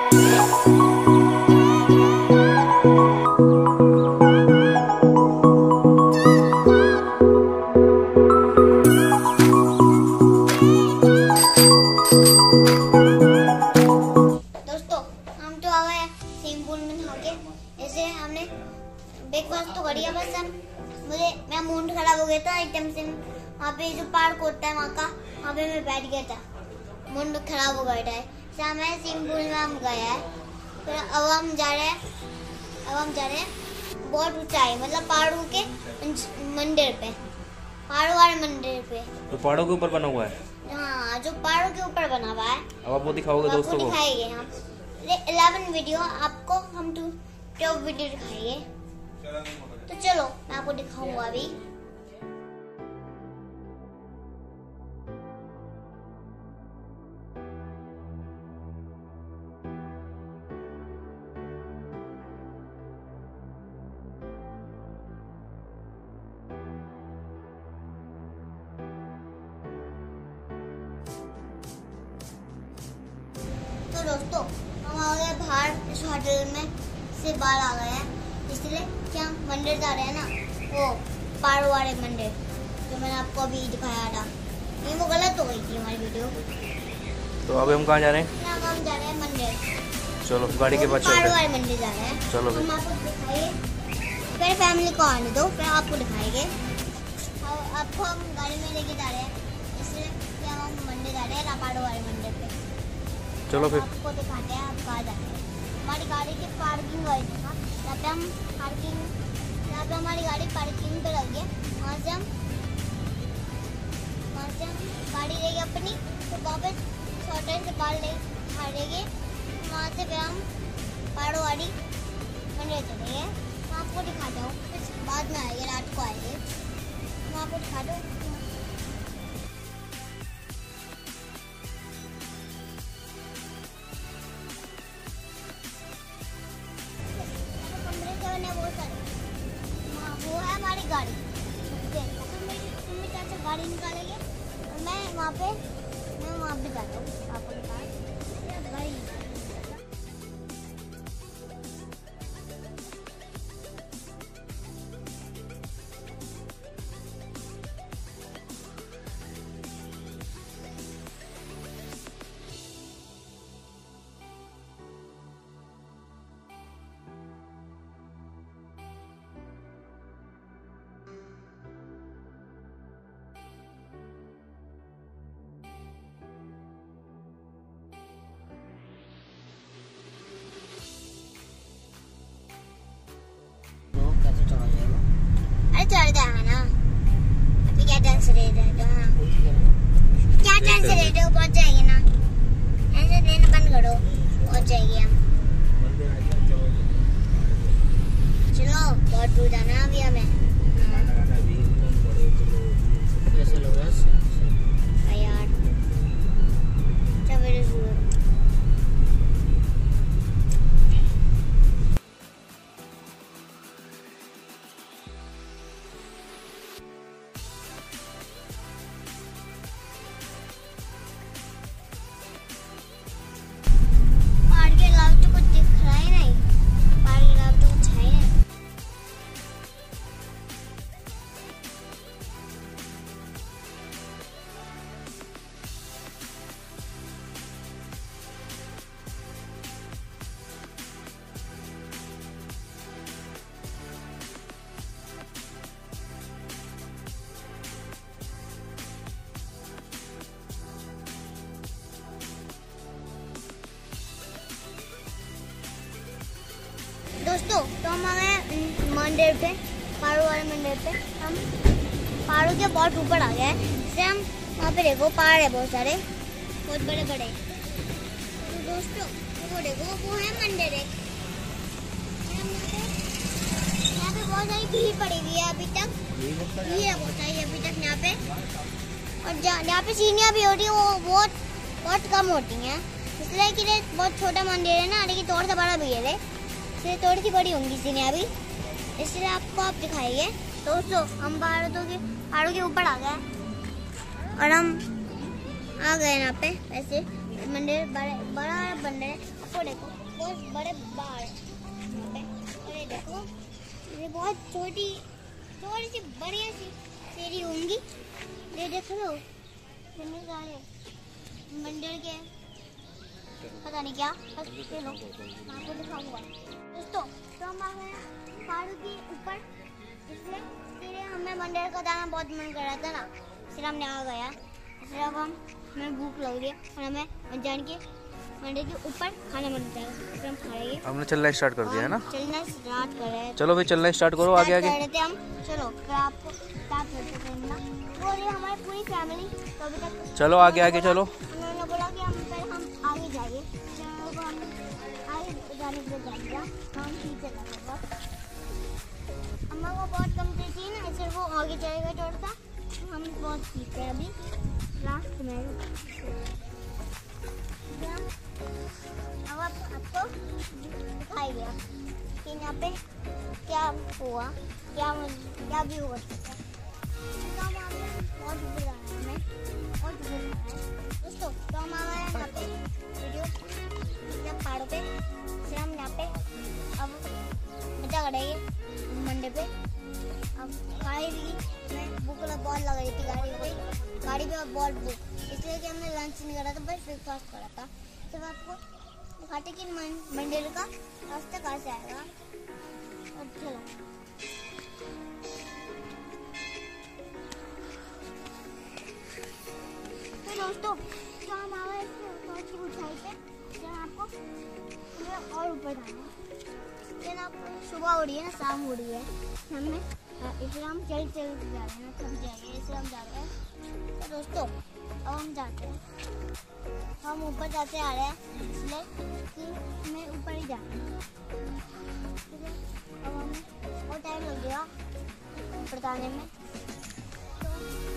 Breakfast तो करिए बस हम मैं मूड खराब हो गया था एकदम से। वहाँ पे जो पार्क होता है वहाँ का, वहाँ पे मैं बैठ गया था, मूड खराब हो गया था। शाम है स्विमिंग पूल में हम गए हैं, फिर अब हम जा रहे हैं बहुत ऊंचाई, मतलब पहाड़ों के मंदिर पे, पहाड़ों वाले मंदिर पे। तो पहाड़ों के ऊपर बना हुआ है? हाँ, जो पहाड़ों के ऊपर बना हुआ है। अब आप वो दिखाओगे दोस्तों को? दिखाएंगे हम 11 वीडियो आपको, हम 12 वीडियो दिखाएंगे। तो चलो मैं आपको दिखाऊंगा अभी। तो दोस्तों हम आ गए बाहर, इस होटल में से बाहर आ गए हैं, इसलिए क्या मंदिर जा रहे हैं ना, वो पहाड़ों वाले मंदिर जो मैंने आपको अभी दिखाया था। ये वो गलत हो गई थी हमारी वीडियो। तो अभी हम कहाँ जा रहे हैं? हम जा रहे हैं मंदिर। चलो गाड़ी के पास चलते हैं। पहाड़ों वाले मंदिर जा रहे हैं। चलो हम आपको दिखाएंगे, फिर फैमिली को आने दो, फिर आपको दिखाएंगे। आपको हम गाड़ी में लेके जा रहे हैं, इसलिए क्या हम मंदिर जा रहे हैं, पहाड़ों वाले मंदिर पे। चलो फिर आपको दिखाते हैं आप कहाँ जा रहे हैं। हमारी गाड़ी की पार्किंग हुई थी ना, यहाँ पे हमारी गाड़ी पार्किंग पे लगी है। वहाँ से हम गाड़ी लेंगे अपनी, तो वापस होटल से बाहर लेंगे, वहाँ से फिर हम पहाड़ों वाली मंदिर चलेंगे। मैं आपको दिखाता हूँ, फिर बाद में आएंगे, रात को आएंगे, मैं आपको दिखाता हूँ। वो है हमारी गाड़ी, गाड़ी निकालेंगे और मैं वहाँ पे जाता हूँ आपको गाड़ी। चढ़ जाएगा ना, अभी क्या टेंशन रहता है? तो क्या टेंशन रहते हो, पहुंच जाएगी ना, ऐसे देना बंद करो, पहुंच जाएगी हम। चलो बहुत दूर जाना अभी हमें। यार चलो दोस्तों, तो हम आ गए मंदिर पे, पहाड़ों वाले मंदिर पे। हम पहाड़ों के बहुत ऊपर आ गए, इससे हम वहाँ पे देखो पहाड़ है बहुत सारे, बहुत बड़े बड़े। तो दोस्तों वो देखो, वो है मंदिर है। यहाँ पे बहुत सारी भीड़ पड़ी हुई है अभी तक, भीड़ है बहुत सारी अभी तक यहाँ पे। और यहाँ पे सीढ़ियाँ भी होती है, वो बहुत कम होती हैं, इसलिए कि बहुत छोटा मंदिर है ना, लेकिन थोड़ा सा बड़ा भी है, थोड़ी सी बड़ी होंगी सीढ़ियाँ भी, इसलिए आपको आप दिखाएंगे। दोस्तों हम पहाड़ों के ऊपर आ गए और हम आ गए यहाँ पे। वैसे मंदिर बड़ा मंदिर है। आपको देखो बहुत बड़े बाहर यहाँ पे, और ये देखो ये बहुत छोटी सी बढ़िया सी सीढ़ी होंगी। ये देख लो कितने सारे मंदिर के पता नहीं क्या, बस चलो आपको दिखाऊंगा दोस्तों। तो हम आ गए पहाड़ों के ऊपर, इसलिए हमें मंदिर का जाना बहुत मन कर रहा था ना, इसलिए हमने आ गया। इसलिए अब हमें भूख लग रही है और हमें जान के मंदिर के ऊपर खाना बनता है, फिर हम खाएंगे। हमने चलना स्टार्ट कर दिया है ना? चलना स्टार्ट कर रहे हैं। चलो फिर चलना स्टार्ट करो, आगे आगे हम। चलो फिर आपको स्टार्ट करते करना, वो ये हमारी पूरी फैमिली तो अभी तक। चलो आगे आगे चलो। उन्होंने बोला कि हम आगे जाइए, तो हम आगे जाने के लिए जाएगा, हम पीछे लगेगा। अम्मा को बहुत कमजोरी थी ना, इसलिए वो आगे जाएगा जोड़ता, हम बहुत पीछे हैं अभी लास्ट में। अब आपको दिखाएंगे कि यहाँ पे क्या हुआ, क्या भी हुआ सकता है। बहुत बुरा है हमें, बहुत बुरा है दोस्तों। तो हम आ गए यहाँ पे वीडियो पहाड़ों पे, फिर हम यहाँ पे अब मजा करेंगे मंडे पे। अब गाड़ी भी मैं भूख बहुत लग रही थी गाड़ी पे बहुत भूख, इसलिए कि हमने लंच नहीं करा था, बस ब्रेकफास्ट करा था। तो आपको दिखाते कि मंदिर का रास्ता कहाँ से आएगा। अब चलो तो दोस्तों, तो हम आ गए बहुत ही ऊंचाई पे, जहाँ आपको और ऊपर जाना है। लेकिन आपको सुबह हो रही है ना, शाम हो रही है, हमें इसलिए हम चल जा रहे हैं ना, थक जाएंगे इसलिए हम जा रहे हैं। तो दोस्तों अब हम जाते हैं, हम ऊपर जाते आ रहे हैं, इसलिए कि हमें ऊपर ही जाना है। ठीक है, अब हमें बहुत टाइम लग गया ऊपर जाने में। तो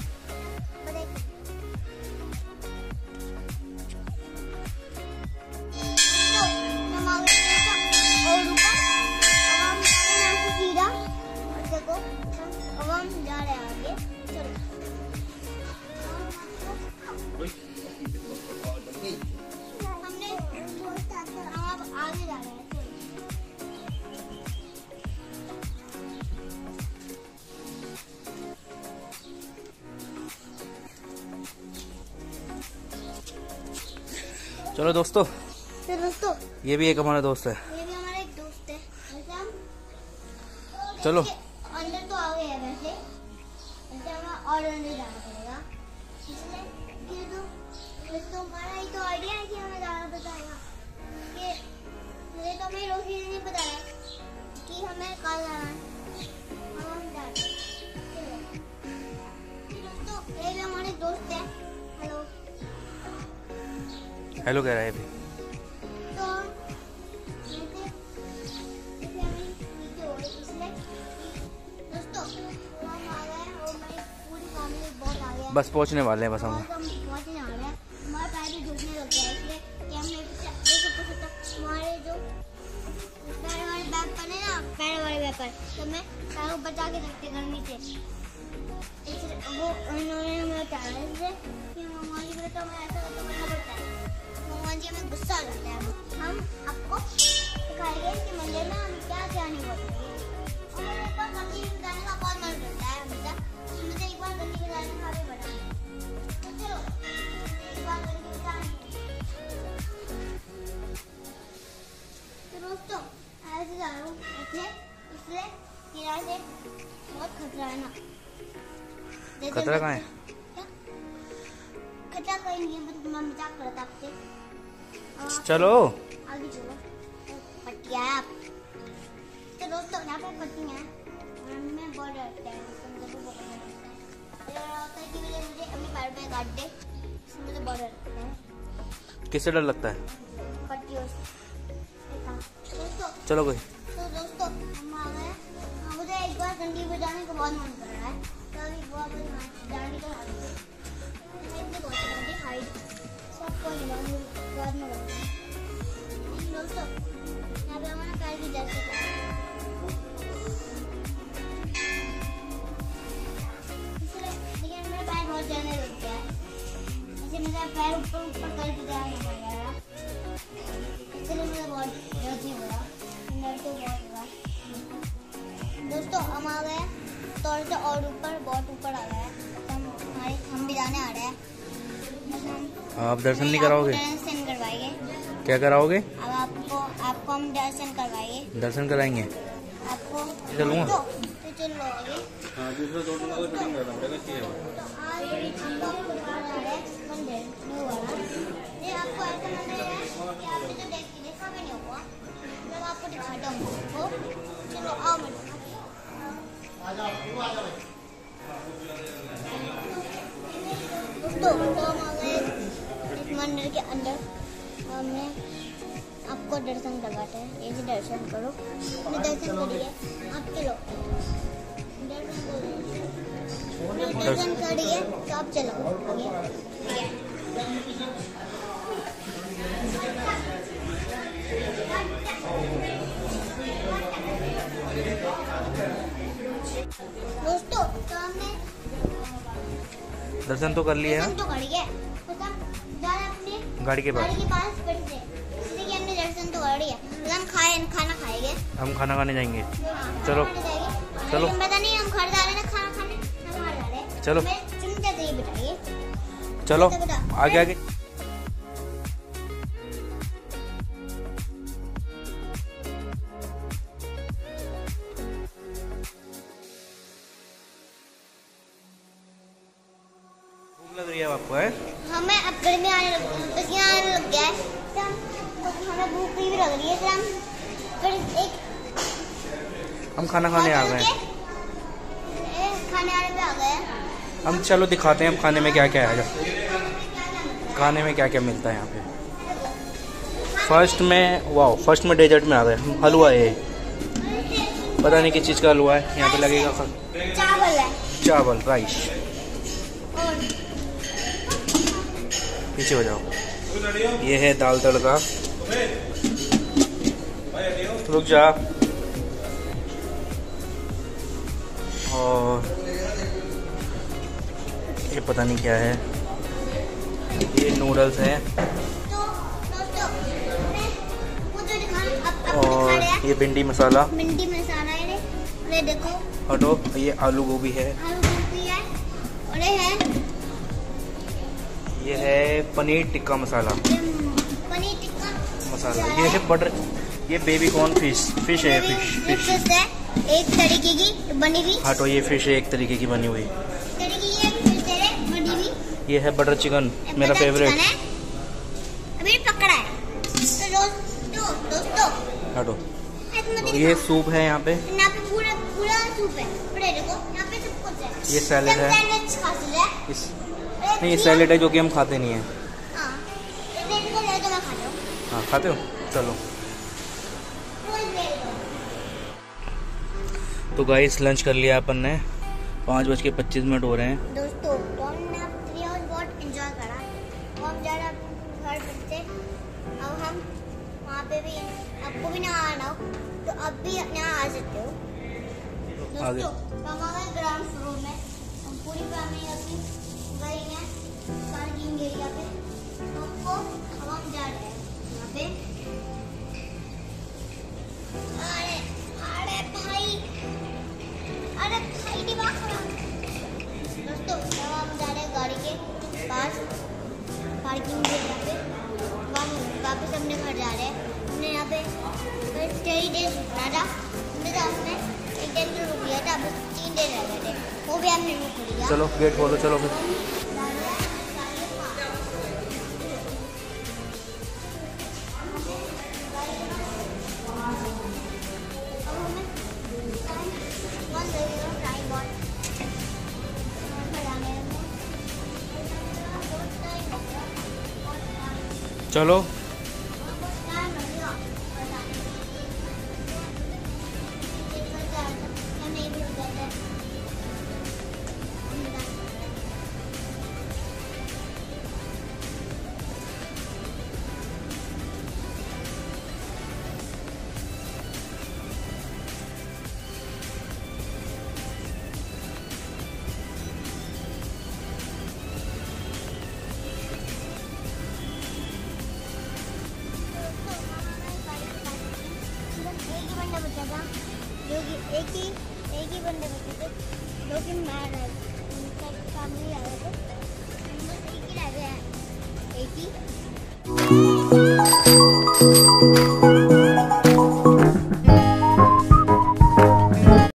हम आ गए और ऊपर, अब हम यहाँ से सीधा देखो, अब हम जा रहे हैं आगे। चलो हमने अब आगे जा रहे हैं। चलो दोस्तों, तो दोस्तों ये भी एक हमारा दोस्त है, ये भी हमारा एक दोस्त है। वैसे हम चलो अंदर तो आ गए हैं, वैसे हमें और अंदर जाना पड़ेगा, इसलिए कि तो हमारा ही तो आइडिया है कि हमें जाना बताएगा कि मुझे तो हमें रोशनी नहीं बताया कि हमें कहाँ जाना है। अब हम जाते हैं। दोस्तों ये भी हमारे दोस्त है। हेलो हेलो कह रहा है अभी। तो दोस्तों हम आ गए और मेरी पूरी फैमिली बहुत आ गया, बस पहुंचने वाले हैं, बस हम पहुंचने वाले हैं। हमारे पैर भी घुटने लग गए, इसलिए कि हमने हमारे जो पैर वाले बैग पर है ना, पैर वाले बैग पर, तो मैं पैर को बचा के रखते गर्मी से, इसलिए वो उन्होंने हमें बताया इसलिए कि मम्मा जी को तो हमें ऐसा करना पड़ता है। मम्मा जी हमें गुस्सा आ जाता है। हम आपको दिखाएंगे कि मंदिर में हम क्या क्या नहीं बोलेंगे। और मुझे एक बार गंदी बताने का बहुत मन करता है हमेशा, मुझे एक बार गंदी बताने का भी बना। तो चलो एक बार गंदी बताने। तो दोस्तों ऐसे जा रहा हूँ इसलिए किराए से बहुत खतरा है ना। खतरा कहाँ है? खतरा कहीं नहीं है, मतलब मैं मजाक करता आपसे। चलो आगे चलो, पट्टियाँ है आप। तो दोस्तों यहाँ पे पट्टियाँ हैं, हमें बहुत डरता है, मुझे बहुत डरता है कि मुझे अपने पैर पे काट दे, मुझे बहुत डरता है। किससे डर लगता है? पट्टियों से। दोस्तों चलो कोई। तो दोस्तों हम आ गए, मुझे एक बार डंडी बजाने का बहुत मन कर रहा है, तो अभी बहुत डांडी का हाइट सबको बाद में दोस्तों यहाँ पे हमारा पैर भी जैसे इसलिए मेरा पैर बहुत जाने लग गया है, ऐसे मेरा पैर ऊपर कर दिया है। तौर से और ऊपर, बहुत ऊपर आ गया है। हम भी जाने आ रहे हैं। आप दर्शन नहीं कराओगे? दर्शन करवाएंगे। क्या कराओगे? अब आपको हम दर्शन करवाएंगे। दर्शन कराएंगे आपको चलूँगा? तो चलो आगे। हाँ, दूसरा तो फिटिंग करना पड़ेगा। आज हम आपको दिखा रहे हैं मंदिर न्यू वाला। ये आपको ऐसा मंदिर है कि आपने तो देखा भी नहीं होगा। मैं आपको दिखाता हूँ। चलो आओ मेरे दोस्तों, तो हम आ गए इस मंदिर के अंदर। हमने आपको दर्शन करवाते हैं। ये दर्शन करो। हमने दर्शन करिए। आप चलो दर्शन करिए तो आप चलो आगे। दोस्तों, तो हमने दर्शन तो कर लिए हैं। दर्शन तो कर लिए। अपने गाड़ी के पास फिर से इसलिए हमने दर्शन तो कर लिया। हम खाना खाएंगे। हम खाना खाने जाएंगे। हाँ, चलो चलो पता नहीं हम घर जा रहे हैं ना खाना खाने। हम घर जा रहे हैं। चलो चिंता से बताइए। चलो आगे आगे। भूख लग रही है आपको? है हमें अब गर्मी आने लग पसीना आने लग गया है। तो हमें भूख भी लग रही है। तो हम फिर हम खाना खाने आ गए। खाने आने पे आ गए हैं। हम चलो दिखाते हैं हम खाने में क्या क्या है। खाने में क्या क्या मिलता है यहाँ पे। फर्स्ट में डेजर्ट में आ गए हम। हलवा है, पता नहीं किस चीज़ का हलवा है। यहाँ पे लगेगा चावल है, चावल राइस। और पीछे हो जाओ। ये है दाल तड़का। रुक जा। और ये पता नहीं क्या है। ये नूडल्स हैं। तो दोस्तों वो जो दिखा और ये भिंडी मसाला। भिंडी मसाला है। ये देखो हटो। ये आलू गोभी है। आलू गोभी है। और ये है पनीर टिक्का मसाला। पनीर टिक्का मसाला। ये है बटर। ये बेबी कॉर्न फिश है। फिश है एक तरीके की बनी हुई। हटो। ये फिश है एक तरीके की बनी हुई। बनी हुई। ये है बटर चिकन, मेरा फेवरेट। अभी पकड़ा है। तो दोस्तों हटो। ये सूप है यहाँ पे। यहाँ पे पूरा सूप है। देखो यहाँ पे सब कुछ है। ये सैलेड है। नहीं, ये सैलेड है जो कि हम खाते नहीं है। हाँ खाते हो। चलो तो गाइस लंच कर लिया अपन ने। 5:25 हो रहे हैं। दोस्तों तो हमने 3 आवर्स बहुत एंजॉय करा। हम जा रहे हैं घर फिर से। अब हम वहाँ पे भी, आपको भी ना आना हो तो अब भी यहाँ आ सकते हो। दोस्तों तो हम आ गए ग्राउंड फ्लोर में। हम पूरी फैमिली अपनी गई है पार्किंग एरिया पे। हमको अब हम जा रहे हैं यहाँ पे। अरे भाई दिमाग खराब। दोस्तों अब हम जा रहे हैं गाड़ी के पास पार्किंग एरिया पे। वापस अपने घर जा रहे हैं। हमने यहाँ पे 3 डेज रुकना था। हमने एक दिन तो रुक लिया था। बस 3 डेज रह गए थे, वो भी हमने रुक लिया। चलो गेट खोलो। चलो फिर चलो। एक ही बंदे बचे थे। जो कि मैं फैमिली आ रहे थे, बस एक ही रह गया है 80।